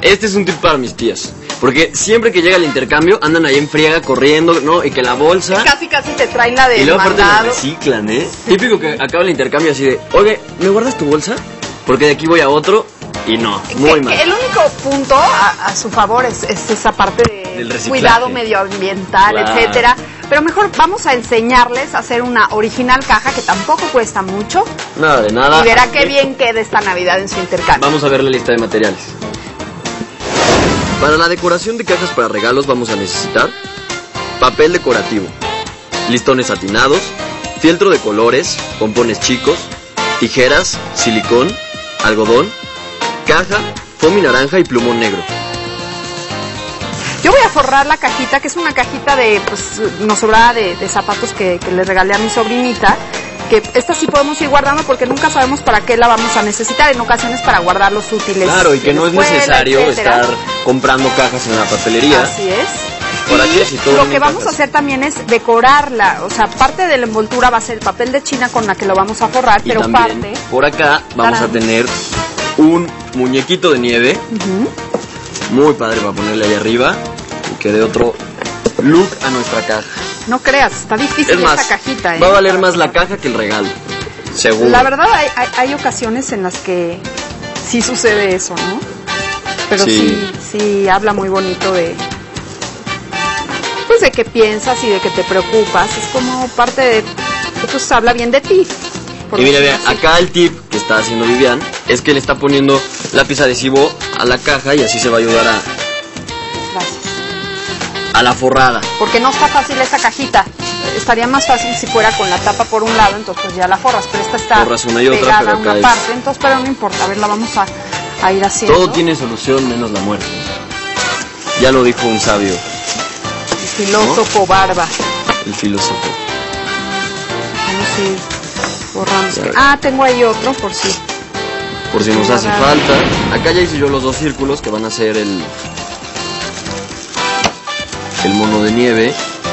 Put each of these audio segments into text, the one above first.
este es un tip para mis tías. Porque siempre que llega el intercambio andan ahí en friega corriendo, ¿no? Y que la bolsa... Casi te traen la de y luego aparte la mandado. reciclan, ¿eh? Típico que acaba el intercambio así de, oye, ¿me guardas tu bolsa? Porque de aquí voy a otro y no, muy mal. El único punto a su favor es esa parte Del de reciclaje. cuidado medioambiental, Claro. etcétera. Pero mejor vamos a enseñarles a hacer una original caja que tampoco cuesta mucho. Nada de nada. Y verá qué bien queda esta Navidad en su intercambio. Vamos a ver la lista de materiales. Para la decoración de cajas para regalos vamos a necesitar papel decorativo, listones satinados, fieltro de colores, pompones chicos, tijeras, silicón, algodón, caja, foamy naranja y plumón negro. Yo voy a forrar la cajita, que es una cajita de, pues, nos sobraba de zapatos que le regalé a mi sobrinita. Que esta sí podemos ir guardando porque nunca sabemos para qué la vamos a necesitar. En ocasiones para guardar los útiles. Claro, y que de la no es escuela, necesario etcétera. estar comprando cajas en la papelería. Así es. ¿Para Y qué? Si todo lo viene que en vamos a cajas. hacer también es decorarla. O sea, parte de la envoltura va a ser el papel de China con la que lo vamos a forrar, Y pero también parte... por acá vamos a ¡Tarán! tener un muñequito de nieve. Muy padre para ponerle ahí arriba. Y que dé otro look a nuestra caja. No creas, está difícil Es más, esta cajita. va a valer más la caja que el regalo. Seguro. La verdad, hay ocasiones en las que sí sucede eso, ¿no? Pero sí habla muy bonito de... Pues de que piensas y de que te preocupas. Es como parte de... Pues habla bien de ti. Y mira, vean, acá el tip que está haciendo Vivian es que le está poniendo lápiz adhesivo a la caja y así se va a ayudar Gracias. a la forrada. Porque no está fácil esta cajita. Estaría más fácil si fuera con la tapa por un lado, entonces pues ya la forras. Pero esta está Forras una y otra, pegada pero a acá una es- parte, entonces pero no importa. A ver, la vamos a ir haciendo. Todo tiene solución menos la muerte. Ya lo dijo un sabio, El filósofo Barba. el filósofo. Vamos a ir borrando. Ya. Ah, tengo ahí otro por si. Por si nos hace falta. Acá ya hice yo los dos círculos que van a ser el mono de nieve.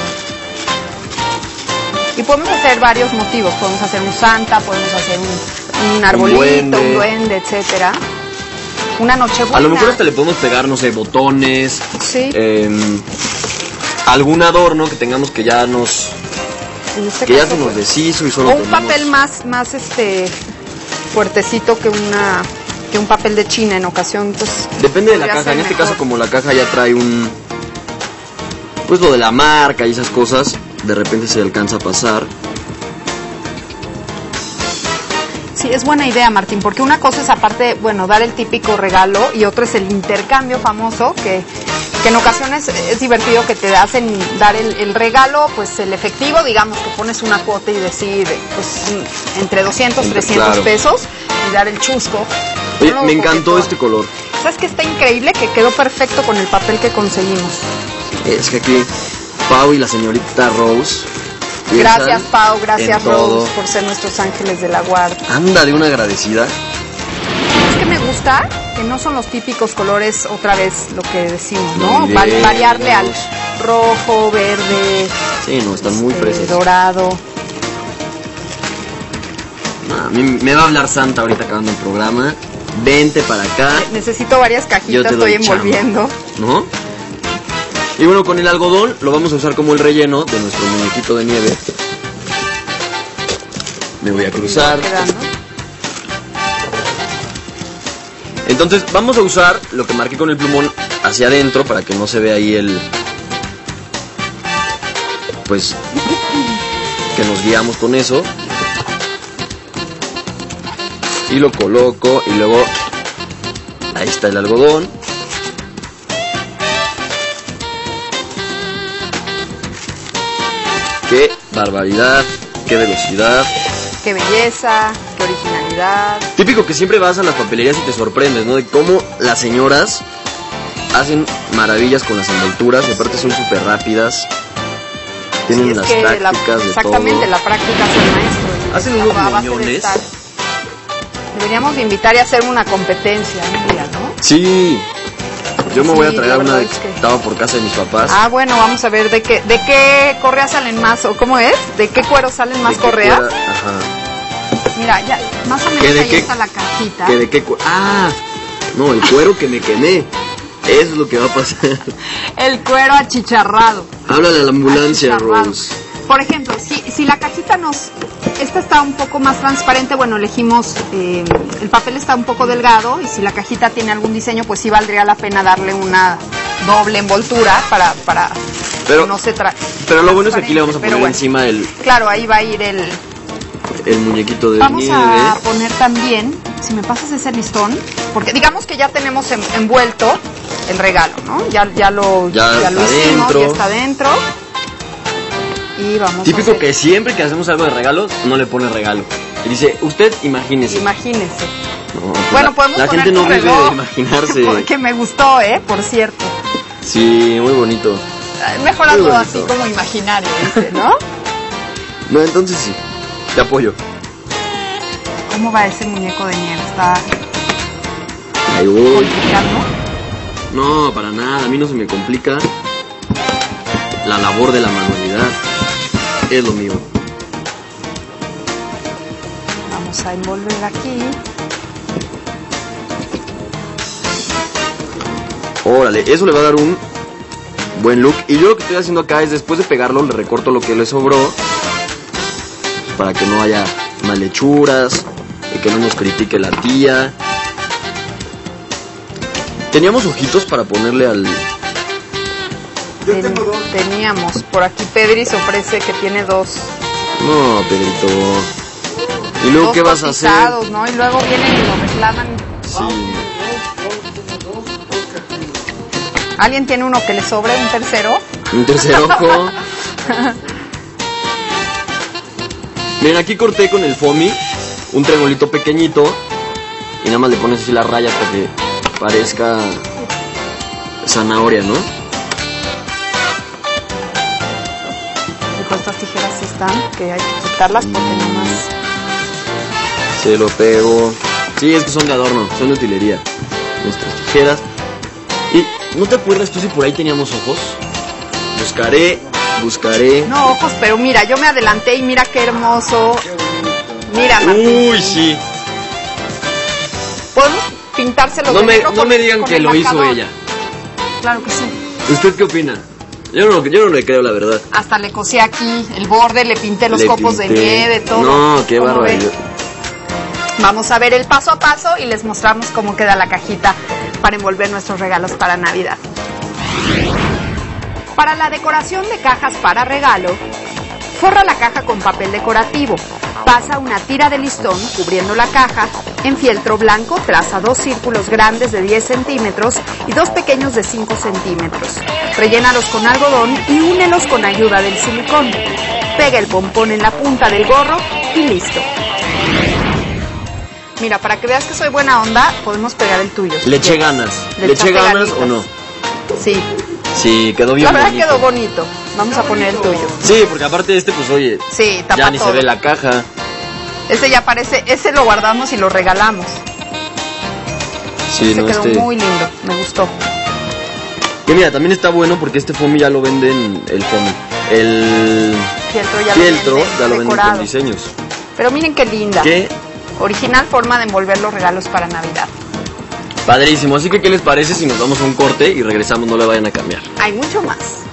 Y podemos hacer varios motivos. Podemos hacer un santa, podemos hacer un arbolito, un duende, etcétera. Una nochebuena. A lo mejor hasta le podemos pegar, no sé, botones, Sí, algún adorno que tengamos que ya nos en este que ya caso, se nos pues, deshizo y solo o un tenemos- papel más fuertecito que un papel de China en ocasión, pues Depende de la podría caja. ser En este mejor. caso, como la caja ya trae pues lo de la marca y esas cosas, de repente se alcanza a pasar. Sí, es buena idea, Martín, porque una cosa es aparte, bueno, dar el típico regalo y otra es el intercambio famoso, que en ocasiones es divertido que te hacen dar el regalo, pues el efectivo, digamos que pones una cuota y decir, pues entre 200, 300 Claro. pesos y dar el chusco. Oye, No lo me encantó coquetón. este color. ¿Sabes qué? Está increíble que quedó perfecto con el papel que conseguimos. Es que aquí Pau y la señorita Rose Gracias, piensan Pau, gracias, en todo. Rose, por ser nuestros ángeles de la guardia. Anda de una agradecida. Es que me gusta que no son los típicos colores, otra vez lo que decimos, ¿no? Muy bien, Variarle al vamos. rojo, verde, Sí, no, están muy frescas. dorado. A mí me va a hablar Santa ahorita acabando el programa. Vente para acá, Necesito varias yo cajitas, te doy estoy chamba, envolviendo. ¿no? Y bueno, con el algodón lo vamos a usar como el relleno de nuestro muñequito de nieve. Me voy a cruzar. Quedando. Entonces vamos a usar lo que marqué con el plumón hacia adentro para que no se vea ahí pues que nos guiamos con eso. Y lo coloco y luego ahí está el algodón. Qué barbaridad, qué velocidad. Qué belleza, qué originalidad. Típico que siempre vas a las papelerías y te sorprendes, ¿no? De cómo las señoras hacen maravillas con las envolturas y aparte son súper rápidas. Tienen Sí, es las que tácticas de exactamente, todo. la práctica es el maestro. Hacen Está unos a base de moñones. estar. Deberíamos de invitar y hacer una competencia un día, ¿no? Sí, yo me voy a Sí, traer la una verdad de es que que- estaba por casa de mis papás. Ah, bueno, vamos a ver de qué correas salen más, o cómo es, de qué cuero salen más ¿De qué correas. fuera? Ajá. Mira, ya, más o menos ¿Qué de ahí qué? está la cajita. ¿Que de qué Ah, no, el cuero que me quemé. Eso es lo que va a pasar. El cuero achicharrado. Háblale a la ambulancia, Rose. Por ejemplo, si la cajita esta está un poco más transparente, bueno, elegimos, el papel está un poco delgado y si la cajita tiene algún diseño, pues sí valdría la pena darle una doble envoltura para que no se Pero lo bueno es que aquí le vamos a poner encima el... Claro, ahí va a ir el muñequito de Vamos nieve. a poner también, si me pasas ese listón, porque digamos que ya tenemos envuelto el regalo, ¿no? Ya lo hicimos, ya está dentro. Y vamos Típico a hacer... que siempre que hacemos algo de regalos, no le pone regalo. Y dice, usted imagínese. Imagínese. No, pues bueno, podemos la poner gente no tu vive reloj, de imaginarse. Porque me gustó, por cierto. Sí, muy bonito. Mejor algo así como imaginario, ¿viste? ¿No? No, entonces sí, te apoyo. ¿Cómo va ese muñeco de nieve? ¿Está Ahí voy. complicado? No, para nada, a mí no se me complica la labor de la manualidad. Es lo mío. Vamos a envolver aquí. Órale, eso le va a dar un buen look. Y yo lo que estoy haciendo acá es, después de pegarlo, le recorto lo que le sobró para que no haya malhechuras y que no nos critique la tía. Teníamos ojitos para ponerle al... Teníamos. Por aquí Pedri se ofrece que tiene dos. No, Pedrito. ¿Y luego qué vas a hacer? ¿No? Y luego vienen y lo reclaman. Sí. ¿Alguien tiene uno que le sobre, un tercero? Un tercer ojo. Miren, aquí corté con el foamy un triangulito pequeñito y nada más le pones así las rayas para que parezca zanahoria, ¿no? Y con estas tijeras están, que hay que quitarlas porque nomás... Se lo pego. Sí, es que son de adorno, son de utilería. Nuestras tijeras. Y ¿no te acuerdas tú si por ahí teníamos ojos? Buscaré. No, ojos, pero mira, yo me adelanté y mira qué hermoso. Mira, Martín. Uy, sí. ¿Podemos pintárselo No de negro me con digan con que el lo hizo marcador? ella. Claro que sí. ¿Usted qué opina? Yo no le creo, la verdad. Hasta le cosí aquí el borde, le pinté los copos de nieve, todo. No, qué ¿Cómo barbaridad. ven? Vamos a ver el paso a paso y les mostramos cómo queda la cajita para envolver nuestros regalos para Navidad. Para la decoración de cajas para regalo, forra la caja con papel decorativo. Pasa una tira de listón cubriendo la caja. En fieltro blanco traza 2 círculos grandes de 10 centímetros y 2 pequeños de 5 centímetros. Rellénalos con algodón y únelos con ayuda del silicón. Pega el pompón en la punta del gorro y listo. Mira, para que veas que soy buena onda, podemos pegar el tuyo. ¿Le eché ganas? ¿Le eché ganas o no? Sí. Sí, quedó bien La verdad bonito. quedó bonito. Vamos a poner el tuyo. Sí, porque aparte de este, pues oye, Sí, tapa ya ni todo. se ve la caja. Ese ya parece, ese lo guardamos y lo regalamos. Sí, Ese no, quedó muy lindo, me gustó. Que mira, también está bueno porque este foamy ya lo venden, el foamy. El Fieltro ya lo venden decorado. con diseños. Pero miren qué linda. Qué Original forma de envolver los regalos para Navidad. padrísimo. Así que, ¿qué les parece si nos damos un corte y regresamos? No le vayan a cambiar. Hay mucho más.